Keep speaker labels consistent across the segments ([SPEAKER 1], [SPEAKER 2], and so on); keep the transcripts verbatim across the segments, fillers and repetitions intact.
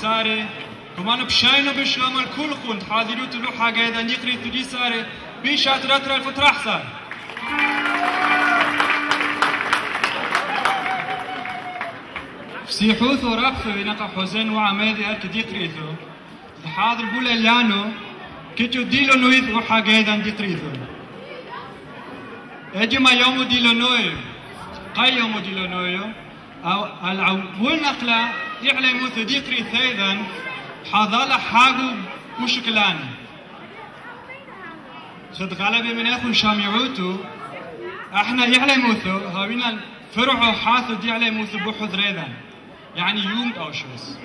[SPEAKER 1] ساره كمان بشاينو بشلام الكل خند حاضروا تلو حاجة إذا نقري تدي ساره بيشات رتر الفترة صار فسيحوث ورقث بينقى حسين وعمادي هرك ديقريثو حاضر بول اليانو كتو ديلو نويث وحاجة إذا ديقريثو اجي ما يوم ديلو نوي قاي يوم ديلو نوي او العول نقلا يعلمو ثديقري ثيذا حاضر حاجو مشكلان صدق على من اخو شاميعوتو احنا يعلمو ثو هاوينا فرعو حاثو دي يعلمو ثو بحث ريذا يعني يوم او شوس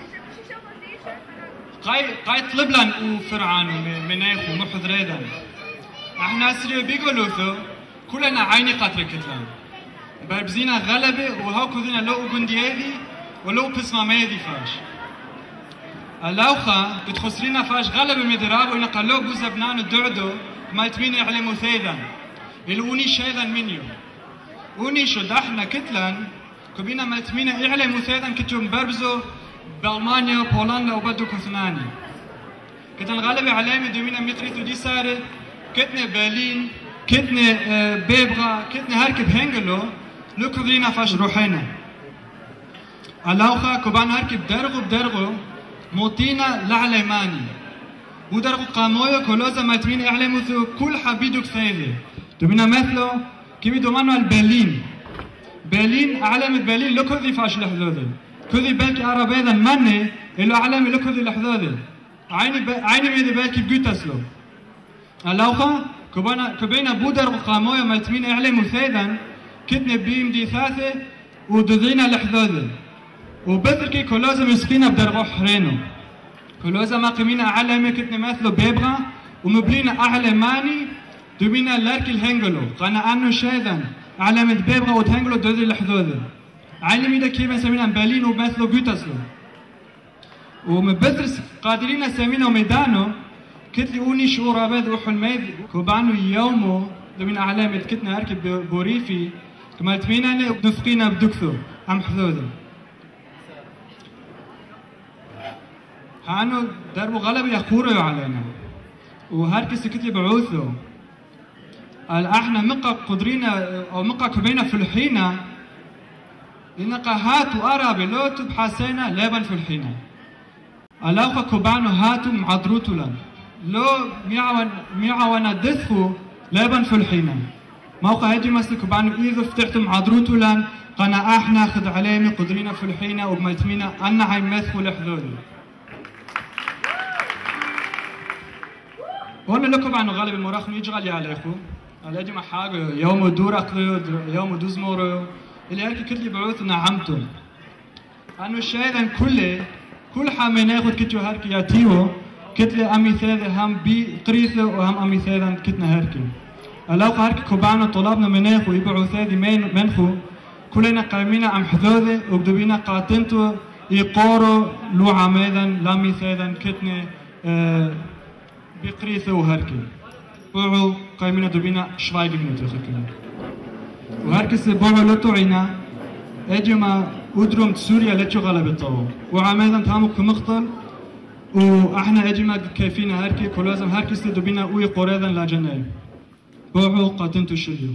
[SPEAKER 1] قاي قاي طلب لنا وفرعانو من اخو محض ريذا احنا سريو بيقولو ثو كلنا عيني قطر كتلان بربزينا غلبة وهاكو ذينا لو قنديادي ولو بسمة ميدي فاش اللوخة بتخسرينا فاش غلبة مدراب وينقا لو بوزا بنانو دعدو مالتمين يعلمو ثيدا الأوني شايدا منيو أوني شو دحنا كتلان كبينا مالتمين يعلمو ثيدا كتو مبربزو بألمانيا وبولندا وبدو كثناني كتن غلبة علامة دومينا متريتو دي سارة كتنا برلين كتنا بيبغا كتنا هركب هنجلو لو كبرينا فاش روحينا اللوخة كبان هركب درغو بدرغو موتينا لعلماني ودرغو قامويو كولوزا ماتمين اعلمو ثو كل حبيدو كثيري دومينا مثلو كمي دومانو البرلين برلين اعلمت برلين لو كذي فاش لحظوذي كذي بالكي عربيدا مني اللو اعلمي لو كذي لحظوذي عيني ب... عيني ميدي بالكي بقوتسلو اللوخة كبانا كبينا بودر وقامويا مالتمين اعلموا ثيدا كتنا بيم دي ثاثة ودذينا لحظوذة وبذركي كلوزا مسكينة بدرغو حرينو كلوزا ما قمينا أعلامي كتنا مثلو بيبغا ومبلينا أعلماني دوبينا لاركي الهنجلو قانا أنو شايدا أعلامت بيبغا وتهنجلو دذي لحظوذة علمي دا كيما سمينا مبالين ومثلو قوتسلو ومبذرس قادرين سمينا ميدانو كتلي أوني شعور عباد وحلميد كوبانو يومو من أعلامة كتنا هركب بوريفي كما تمينا نفقينا بدكثو عم حذوذو هانو دربو غلب يخورو علينا وهركس كتلي بعوثو قال احنا مقا قدرينا او مقا كبينا في الحينة إنقا هاتو أرابي لو تبحثينا لابن في الحينة ألاوخا كوبانو هاتو معضروتو لن لو ميعوان ميعوانا دثفو لابن في الحينة موقع هجي مسلك بانو إذا فتحتم عضروتو لان قنا احنا خد عليمي قدرينا في الحينة وبملتمينا أنا عاي مثفو لحذولي وانا لكم عنو غالب المراخ يجغل يا عليكم على ما حاجة يوم دور أقضيو يوم دوز مورو اللي هيك كل بعوث نعمتو أنو شايدا كله كل حامي ناخد كتو هارك ياتيو كتلي أمي ثاذا هم بي قريثة وهم أمي ثاذا كتنا هاركي ألاقى هاركي كوبانا طلابنا مناخو يبعو ثاذي منخو كلنا قايمينا أم حذوذي وبدوبينا قاتنتو يقورو لو عميدا لامي ثاذا كتنا آه بقريثة وهاركي بعو قايمينا دوبينا شواي بنوتو خكنا وهاركس بعو لطوعينا اجما ودروم سوريا لتشو غلبتو وعميدا تامو كمقتل واحنا اجما كيفينا هركي كلازم هركس دوبينا وي قريدا لا جناي بوحو قاتنتو شليو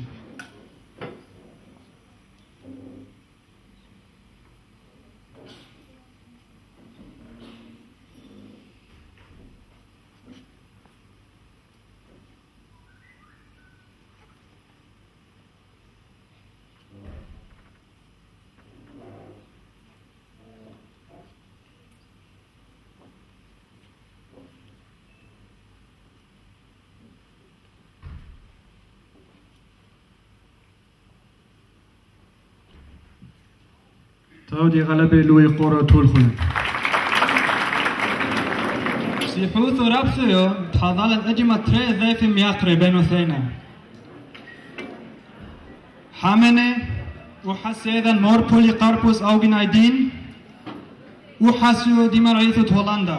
[SPEAKER 1] تاودي غلبة لوي قورة طول خلق سيحوث ورابثيو تحضالت أجمع تري ذيف مياقري بينو ثينا حامنة وحسيدا نور بولي قاربوس أوغين ايدين وحاسيو دي مرعيثة هولندا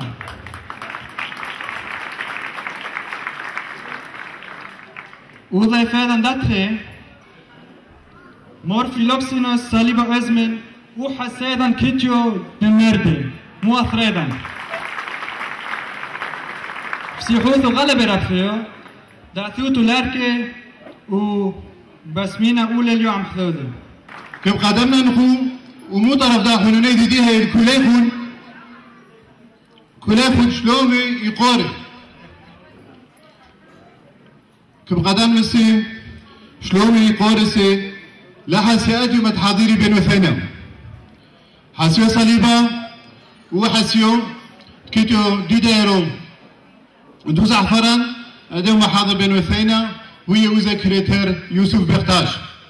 [SPEAKER 1] وضيفادا داتري مور فيلوكسينوس ساليبا أزمن وحسيدا كيتيو بمردي مواثريدا بسيحوث غلب رفيو دعثوتو لاركي وبسمينا أولى اليوم عم حذودي
[SPEAKER 2] كم قدمنا نخو ومو طرف دا حنوني دي دي هاي الكليفون كليفون شلومي يقارب كم قدمنا سي شلومي يقارسي لحسي أدو متحضيري بين وثينا حسيو صليبا وحسيو كيتو دي دايرو ودو زعفران أدو محاضر بين وثينا وهي وزا كريتر يوسف بختاش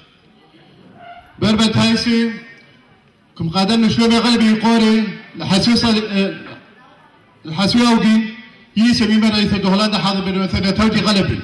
[SPEAKER 2] بربت هايسي كم قادمنا شلومي غلبي يقوري لحسيو صليبا الحسيو أوجي يسمي من رئيس الدهلان حاضر بين وثينا تودي غلبي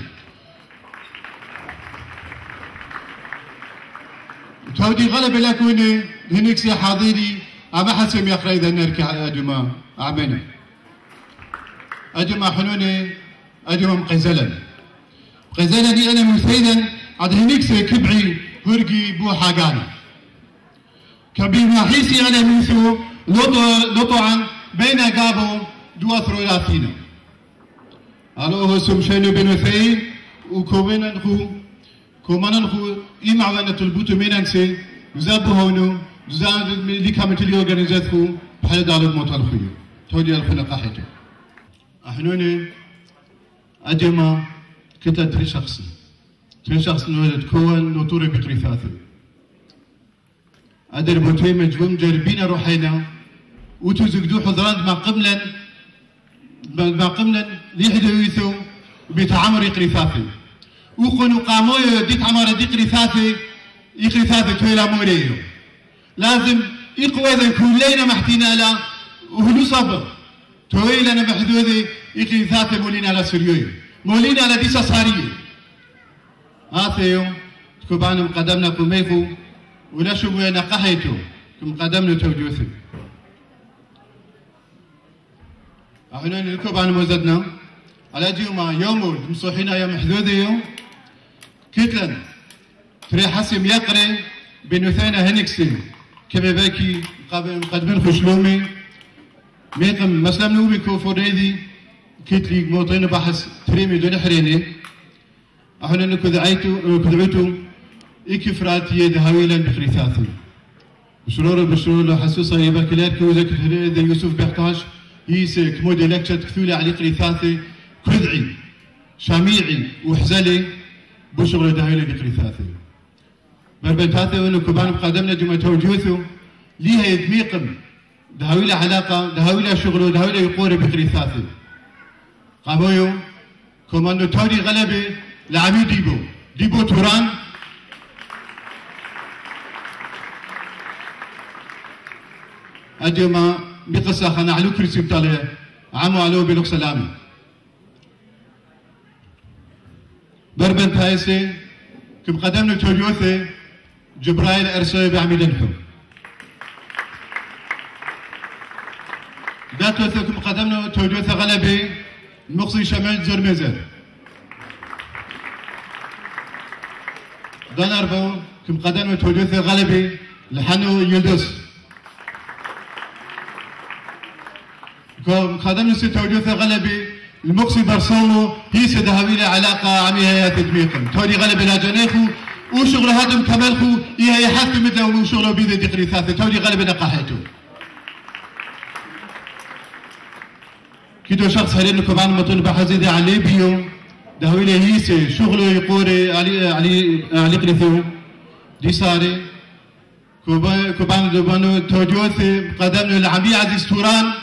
[SPEAKER 2] تودي غلبي لكوني هنيك سي حاضري أما حسم يقرأ إذا نركي أدوما أعمنا أدوما حنوني أدوما مقزلا مقزلا دي أنا مثيدا عد هنيك سي كبعي هرقي بو حاقانا كبير محيسي أنا مثو لطعا بين قابو دواثرو لاثينا ألو هو سمشينو بن وثين وكومينا نخو كومانا نخو إما عوانا تلبوتو مينانسي نزابو هونو زاد اللي كانت اللي أورجانيزاتكو بحال دار الموت الخير تودي الخنا قاحته أحنوني أديما كتا تري شخص تري شخص نولد كون نطوري بتري ثاثي أدر بوتوي مجبوم جربينا روحينا وتوزقدو حضران ما قبلا ما قبلا ليحدو يثو بيتعمر يقري ثاثي وقنو قامويو ديت عمر دي قري ثاثي يقري ثاثي تويلا موريو لازم يقوى ذا كلنا محتينا لا وهلو صبر توي لنا محدودي يقي ذات مولينا على سوريوي مولينا على ديسا صارية هاثيو كوبان مقدمنا كوميفو ولا شو وين قحيتو كم قدمنا توجوثي احنا الكوبان موزدنا على جيوما يوم مصوحينا يا محدودي يوم كتلن تري حسم يقري بنوثينا هنكسي كما باكي مقدمين خشلومي ميقم مسلم نوبي كوفوريدي كيت ليك موطين بحث تريمي دون حريني احنا نكو دعيتو كذبتو ايكي فراتي دهاويلا بخريثاثي بشرور بشرور حسوسا يبا كلاركي وزاك هريدي يوسف بيحتاج يسي كمودي لكشت كثولي علي قريثاثي كذعي شاميعي وحزلي بشغل دهاويلا بخريثاثي بربنتاثي وانو كبان قدمنا جمع توجوثو ليها يدميقم دهاويلا علاقة دهاويلا شغل دهاويلا يقوري بقريثاثي قامويو كوماندو توري غلبي لعمي ديبو ديبو توران أديما بقصة خنا علو كرسي بتالي عمو علو بلوك سلامي بربنتايسي كم قدمنا توجوثي جبرائيل أرسوي بعملنكم داتوثكم قدمنا توجوث غلبي مقصي شمال زرمزر دانربو كم قدمنا توجوث غلبي لحنو يلدس كم قدمنا توجوث غلبي المقصي برسومو هي سدهاويلة علاقة عميها تدميقم توري غلبي لا جنيخو وشغل هادم كمالخو إيها يحث مثله وشغله بيدي دقري ثاثة تولي غالبا نقاحته كيدو شخص هرين لكم عن مطلوب حزيدي علي بيو دهويلة هيسي شغله يقوري علي علي علي قريثو دي ساري كوبان دوبانو توجوثي قدمنا العمي عزيز توران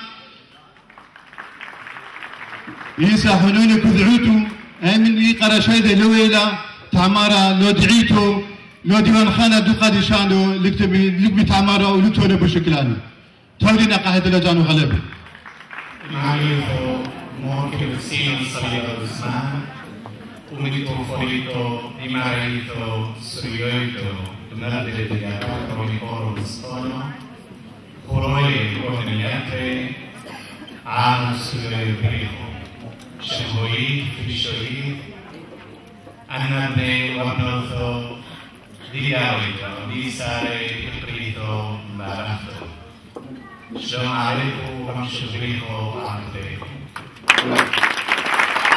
[SPEAKER 2] يسا حنوني كذعوتو امن يقرا شايدة لويلة تعمارا لو دعيتو لو ديوان خانة دو قادي شاندو لكتبي لكبي تعمارا ولكتونا بشكلاني تولينا قاعدة لجانو غلبي
[SPEAKER 3] معرفو ممكن سين صليبا بسمان ومديتو فوريتو إماريتو سريويتو دمالدي ديارا كرونيكورو بسطونا كوروي كوهنياتي عام سريوي بريخو شموي فيشوي أنا بني وابنوثو دياويتو ديساري إقريتو مبارحتو شلون عليكم ومشغليكم وعمتيكم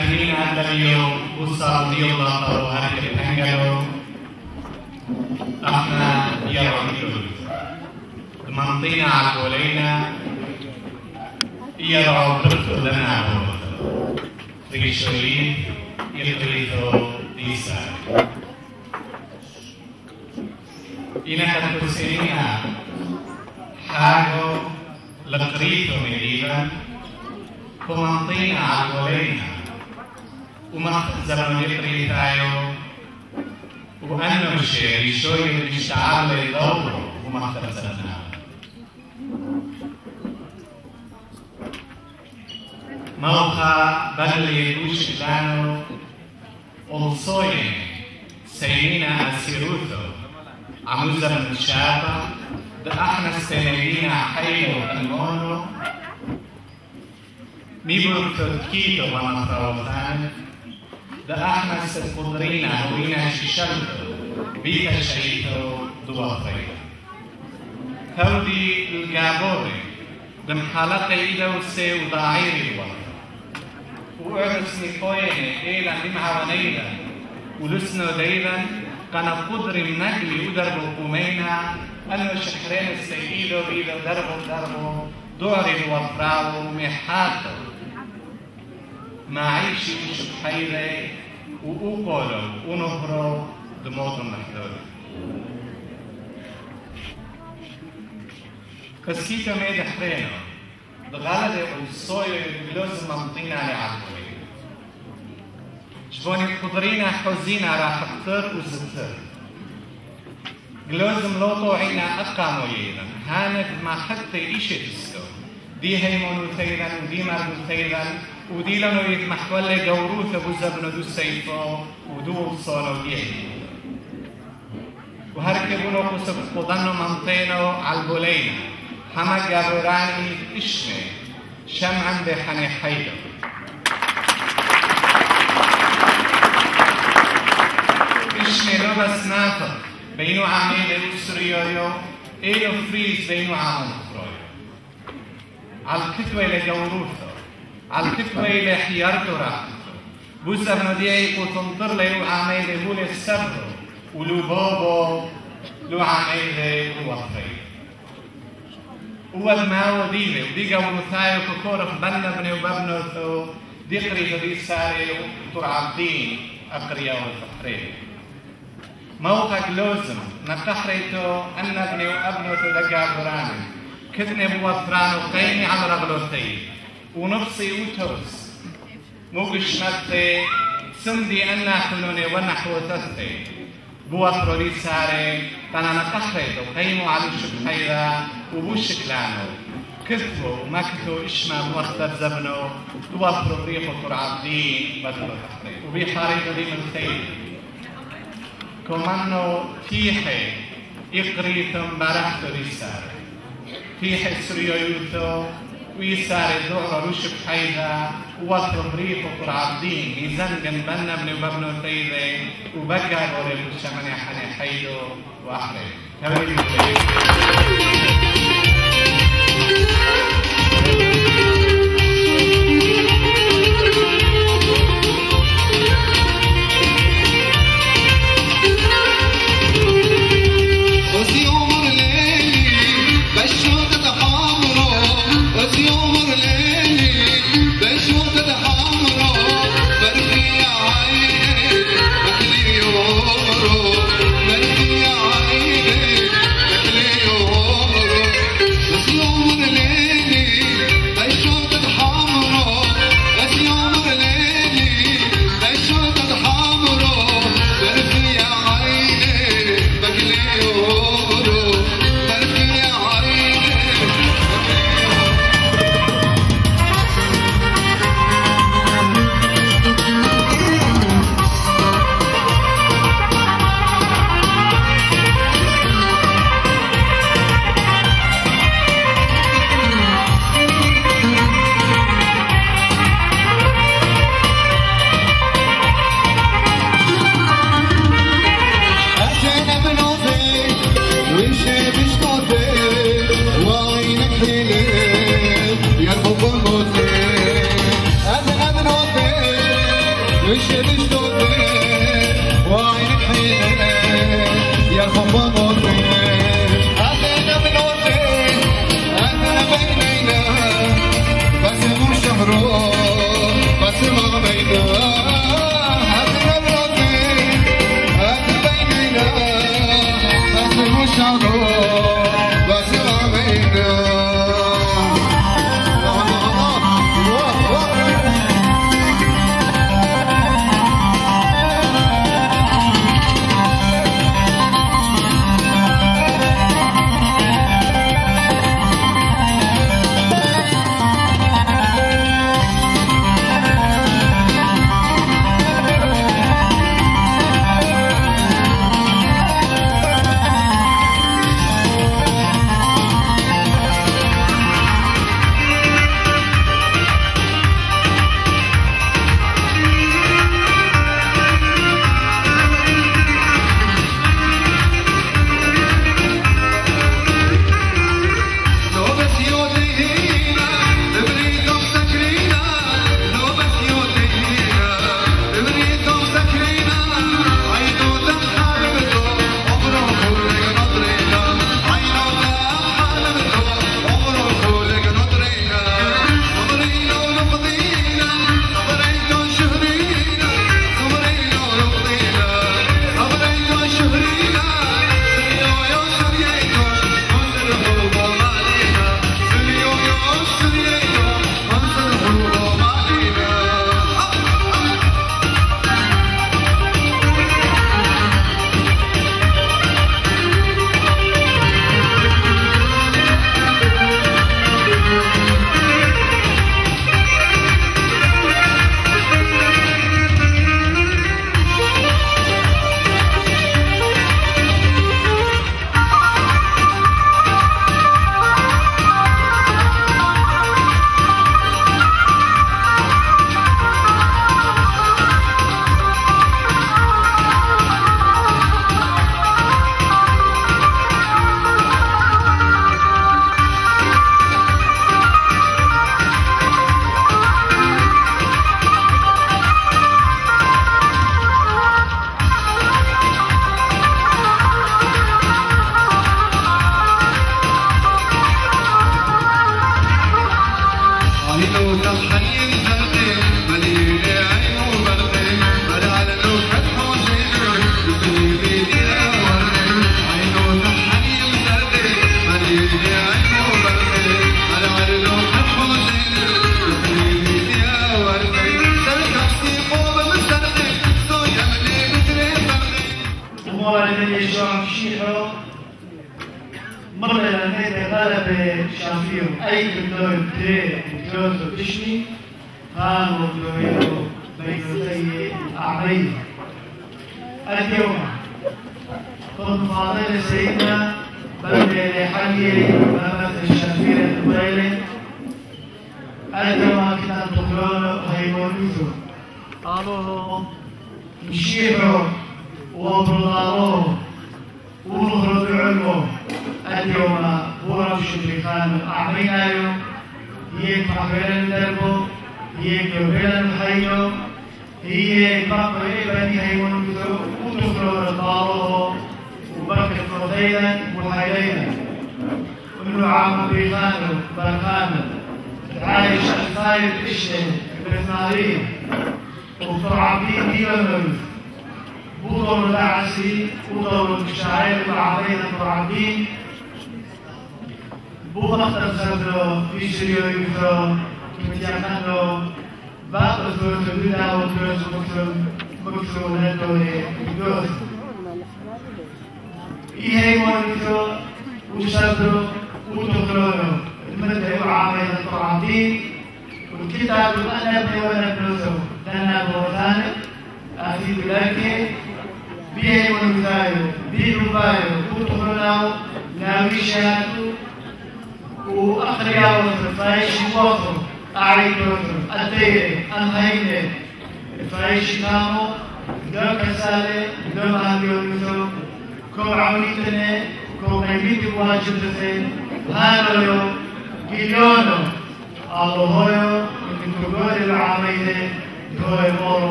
[SPEAKER 3] هاتمين أدليو وصار ديولا طرو هركب هنجلو احنا يا رجل منطينا علينا يا رب لنا ريشوين يقريتو ديسا إنا كتوسينا حاجو لقريتو مديبا ومنطينا علينا وما زمن يقريتايو وأنا مشاري شوي من الشعار يدور وما اختلفنا موقع بلي وش لانو ألصوين سينا أسيروتو عموزة من الشابة ده احنا السنين حيو المونو ميبرو تركيتو وما فروتان ده احنا القدرين وينا شيشلتو بيتا شايتو دوافري هودي الجابوري دم حلقة إيدا وسي وضعيري الوقت وأرسني قويني إيلا لمها ونيلا ولسنو ديلا كان قدر النجل يدرب قومينا أنو شكرين السيدو إيدا دربو دربو دوري الوفراو محاتو ما عيشي شبحيري وأقولوا ونهروا دموت المحدود كسكيتا ميد حرينو دغالة الصويو يبلوز ممطين على عقلي شبوني قدرينا حوزينا راح اختر وزتر جلوز ملوطو عينا أقامو ييرا هانك ما حتى إيشي تسكو دي هيمونو تيرا ودي مردو تيرا ودي لانو يتمحولي جوروث ابو زبنو دو سيفو ودو صونو جيهي وهركبونو قصب قضانو منطينو عالبولينا حما جابوراني اشمي شمعا بحني حيدو اشمي لو بس نافق بينو عامل وسريويو ايلو فريز بينو عامل فرويو عالكتوة لجوروثو عالكتوة إلى حيارته راحته بوسا بنوديه وتنطر له عامل هو السبر ولو بابا لو عامل هو وفري هو ما وديله وديجا ومثايو ككورف بنا بني وبابنو دي قريتو دي ساري وترعبدين أقريا والفحرين موقع لوزم نقحريتو أن ابني وابنو تلقى براني كدني بوفرانو قيني على رغلوتي ونفسي وتوس موقش متي سندي أنا حنوني ونحو تثي بوفرو لي ساري تانا نقحريتو قيمو على الشبحيرة وبوشكلانو كثفو ومكثو إشما بوختر زبنو بوفرو بريخو ترعبدين بدلو تحريت وبيحاريتو دي من ثيل كمانو فيحي إقريتم برحتو لي ساري فيحي سريو يوثو ويسار الدعوة رشب حيدا ووصل بريق وقرعبدين ميزان جنبنا ابن وابن وثيدي وبقى غوري الشماني حني حيدو وأحري
[SPEAKER 4] Oh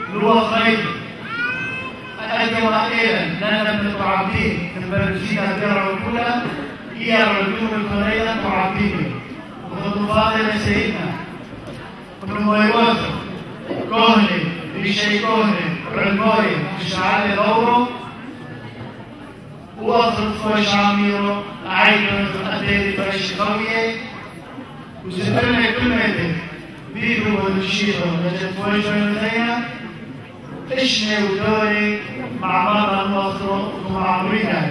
[SPEAKER 4] لو خير أجمع إيرا لأن من العابدين تنبرزين الدرع الأولى هي الرجوع القرية معابدين وخطفات سيدنا ابن مويوز كوني بشي كوني علموي بشعال دورو وأصل فوش عميرو عينو أدري فرش قوية وسترنا كل مدى بيرو ونشيرو نجد فوش ونزينا إشني ودوري مع مرة المصر ومع مرينا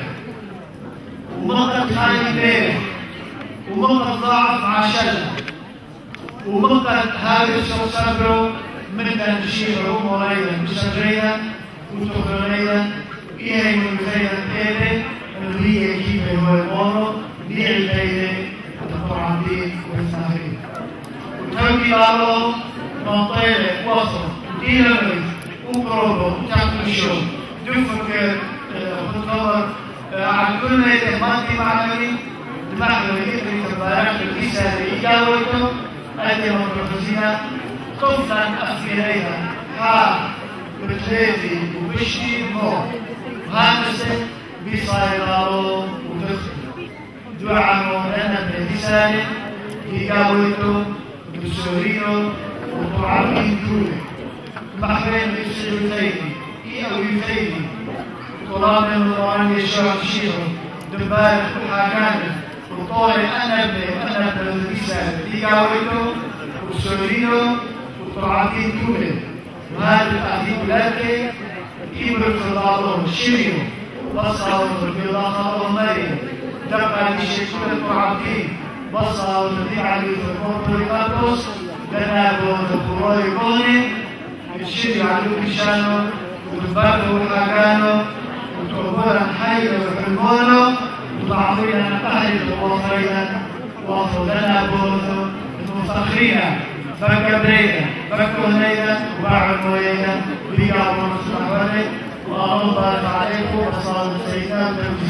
[SPEAKER 4] ومنطق خالي بيه ومنطق ضعف مع شلة ومنطق هذا الشخص صبره من تنشيره مريدا بشريدا وتخريدا إيه من خير التالي اللي هي كيف هو المورو بيع التالي وتطبع عبدين والساهرين وتوكي الله منطقة وصل ديناميز وقروبه وتعمل شو دفك خطوة على كل ما يتمادي معنوي دماغ يدري تبارك الإنسان إيجابته أدي مدرسينا طفلا أفكاريها ها بتلاتي وبشي مو هامسة بصيرارو وبخي دعامو لنا بالإنسان إيجابته بسورينو وطعامين كله محرين بالسلوتيني إيو يفيني طلاب القرآن يشرح شيخه دبارك وحاكانه وطوري أنا بي أنا بالرسالة إيجاويته وسورينو وطعامين كله وهذا التعذيب لك إبر خلاله شريو بصعوا بالله خلاله مريم دفع لشكل الطعامين بصعوا الذي عليه في القرطة جنابه القروي قوني الشيء علوك شانو وتباته وحاكانو وتعبونا حيث وحلمونه وتعطينا نتحرك وصينا وصلنا بوثو المفخرين بكا بريدا بكا هنيدا وباعوا مويدا وبيقعوا مصلح ولي والله بارك عليكم وصال سيدنا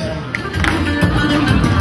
[SPEAKER 4] بالمساء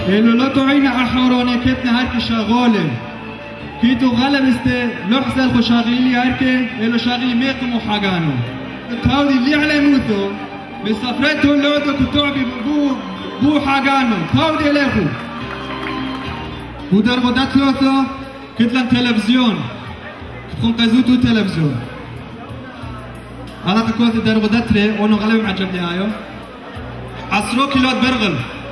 [SPEAKER 1] إلو لا تعين أحوراني كتنا هركي شغالة كيتو غلب است لحظة خو شاغلي هركي إلو شاغلي ميقم وحاقانو تاودي اللي على موثو بسفرته اللودو كتوعبي بو بو حاقانو تاودي إليكو ودر غدات لوثو كتلن تلفزيون كتخون قزوتو تلفزيون أنا كنت در غدات ري ونو غلب معجب لي هايو عصرو كيلوات برغل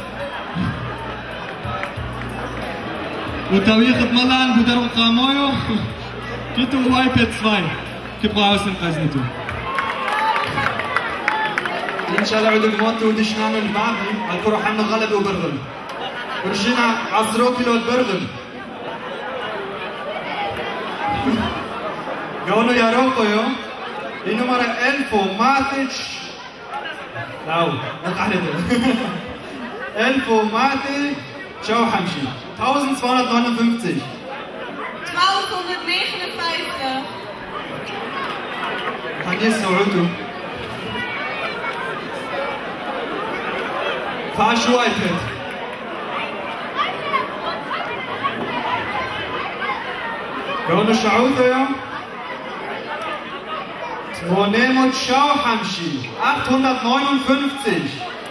[SPEAKER 1] وتويخ ملان بدر قامويو كيتو وايبد zwei كيبغاو اسم قزنتو ان شاء الله عدو موتو ودشنانو البعضي هلكو روح عنا غلب وبرغل ورجينا عصرو كيلوات برغل قولوا يا روكو يو دي نمرة ألف وماتش لاو نتعرض ألف وماتش شو حمشي zwölfhundertneunundfünfzig
[SPEAKER 5] zwölfhundertnegenenvijftig
[SPEAKER 1] حاجة سعودو فاشو ايباد قولوا شعوذو يوم ونمت شو حمشي achthundertneunundfünfzig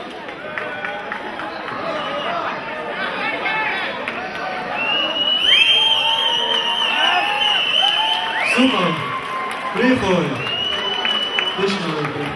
[SPEAKER 1] Super, Briefholen. Das ist noch okay.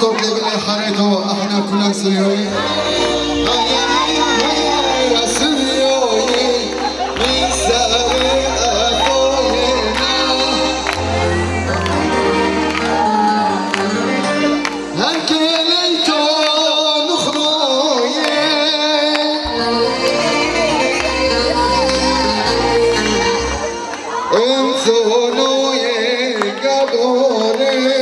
[SPEAKER 5] طوب لي بالله حريتو احنا كلنا سريوي يا سريوي بيساري اخوينا هنكليتو نخروي انسونو يقبوري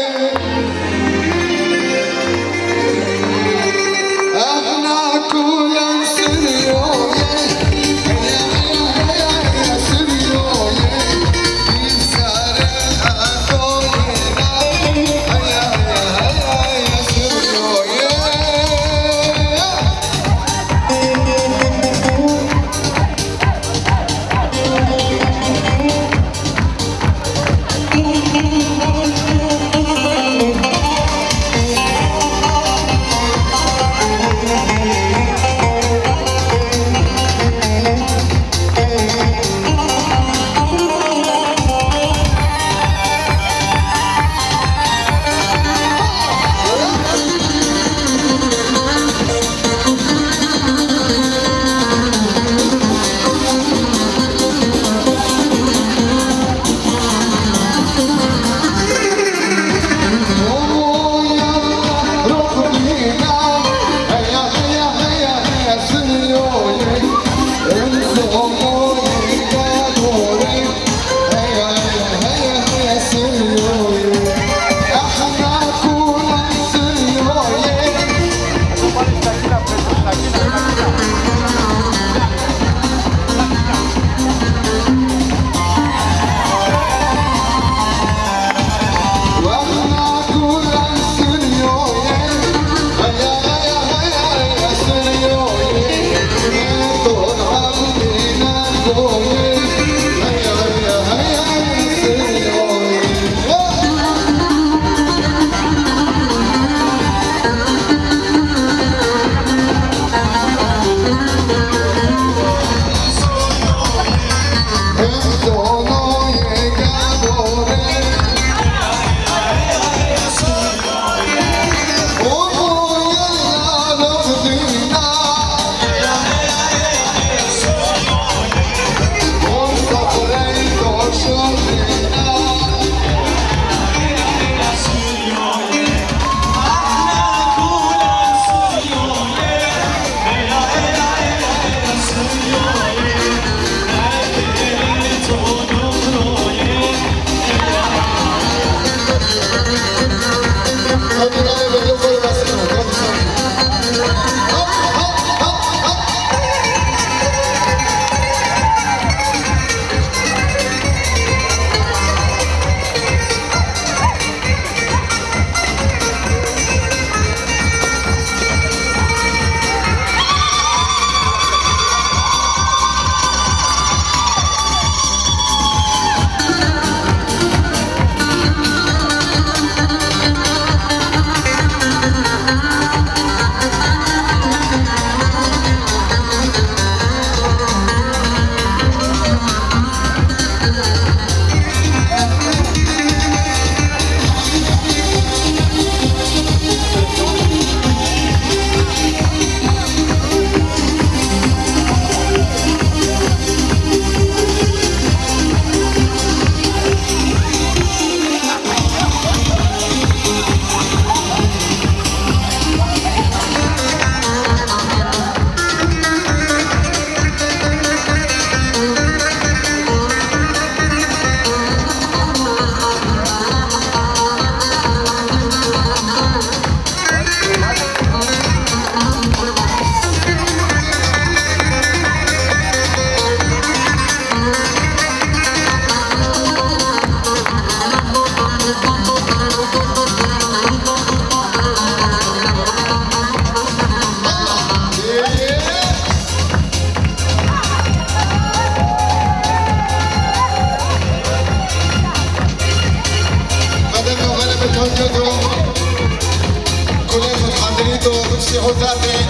[SPEAKER 6] حذافي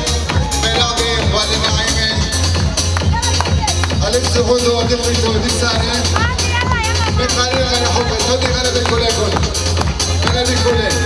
[SPEAKER 6] بلاغي والنعيمي ألف سهودو دخلتو دي ساري من قليل غير حب الهدي غير بالكولي كل غير بالكولي